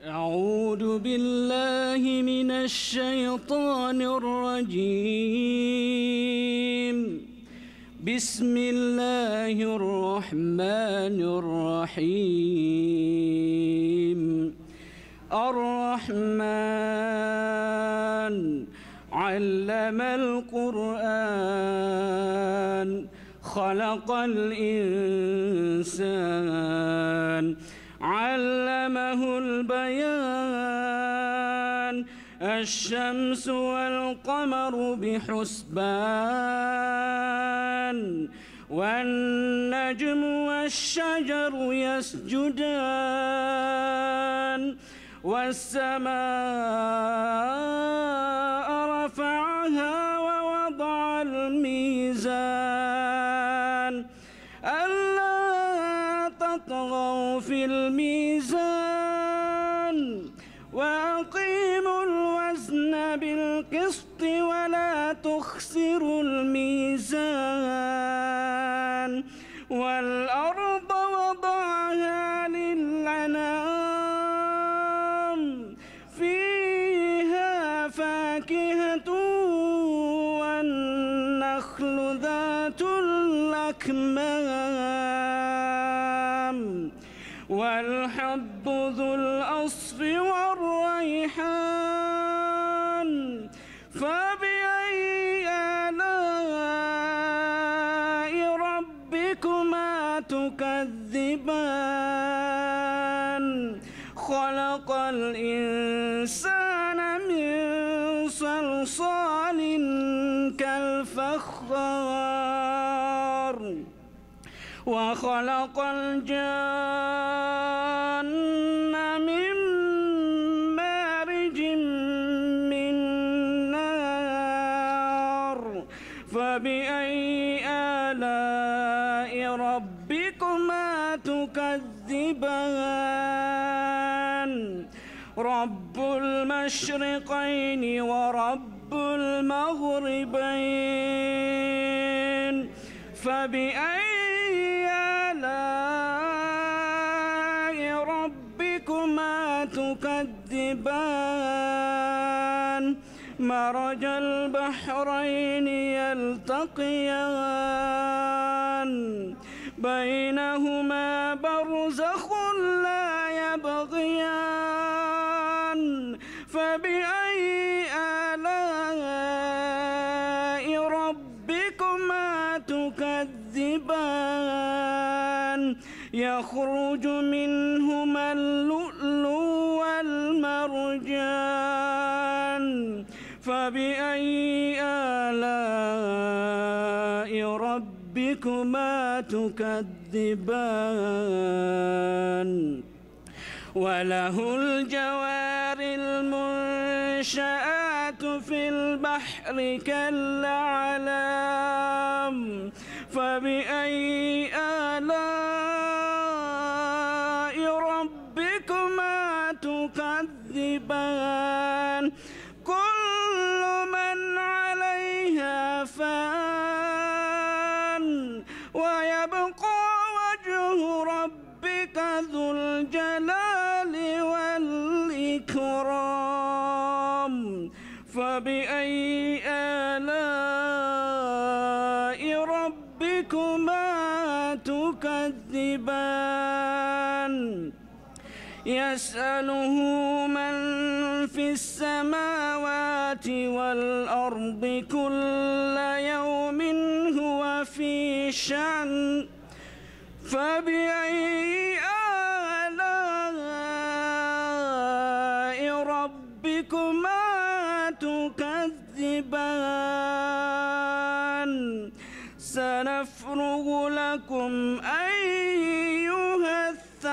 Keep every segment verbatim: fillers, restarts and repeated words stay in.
أعوذ بالله من الشيطان الرجيم. بسم الله الرحمن الرحيم. الرحمن علم القرآن خلق الإنسان علمه البيان. الشمس والقمر بحسبان والنجم والشجر يسجدان والسماء رفعها ووضع الميزان ألا تطغوا في الميزان وأقيموا الوزن بالقسط ولا تخسروا الميزان. والأرض وضعها للأنام فيها فاكهة والنخل ذات الأكمام والحب ذو العصف والريحان. فبأي آلاء ربكما تكذبان؟ خلق الإنسان من صلصال كالفخار وخلق الجان من مارج من نار. فبأي آلاء ربكما تكذبان؟ رب المشرقين ورب المغربين. فبأي آلاء ربكما تكذبان؟ مرج البحرين يلتقيان بينهما برزخ لا يبغيان. فبأي آلاء ربكما تكذبان؟ يخرج منهما اللؤلؤ والمرجان. فبأي آلاء ربكما تكذبان؟ وله الجوار المنشآت في البحر كالأعلام. فبأي آلاء ربكما تكذبان؟ كل من عليها فان ويبقى وجه ربك ذو الجلال والإكرام. فبأي آلاء ربكما تكذبان؟ يسأله من في السماوات والأرض كل يوم هو في شأن. فبأي آلاء ربكما تكذبان؟ سنفرغ لكم أيها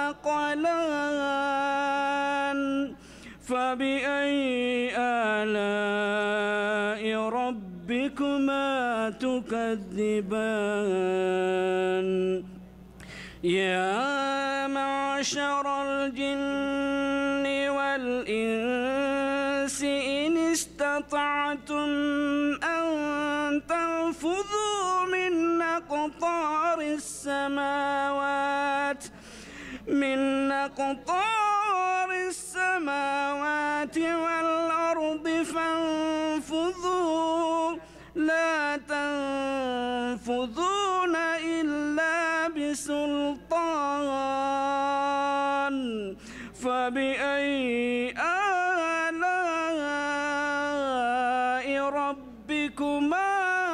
الثقلان. فبأي آلاء ربكما تكذبان؟ يا معشر الجن والإنس إن استطعتم أن تنفذوا من أقطار السماوات من أقطار السماوات والأرض فانفذوا لا تنفذون إلا بسلطان فبأي آلاء ربكما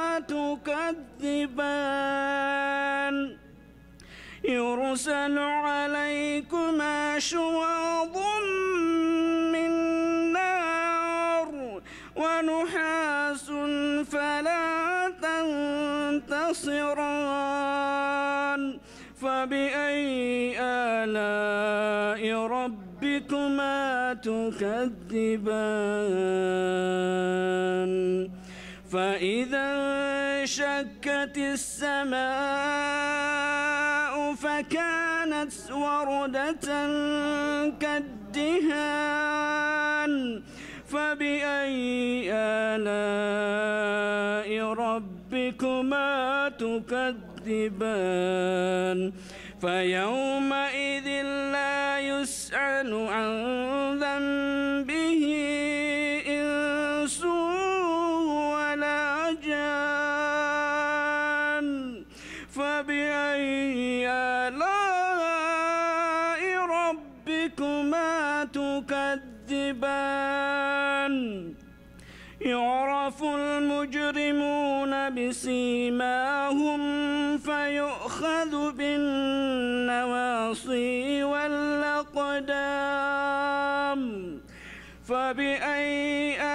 تكذبان يرسل عليكما شواظ من نار ونحاس فلا تنتصران فبأي آلاء ربكما تكذبان فإذا انشقت السماء فكانت وردة كالدهان فبأي آلاء ربكما تكذبان فيومئذ لا يسأل عن ذنبه إنس ولا جان فبأي آلاء ربكما تكذبان يعرف المجرمون بسيماهم فيؤخذ بالنواصي والأقدام فبأي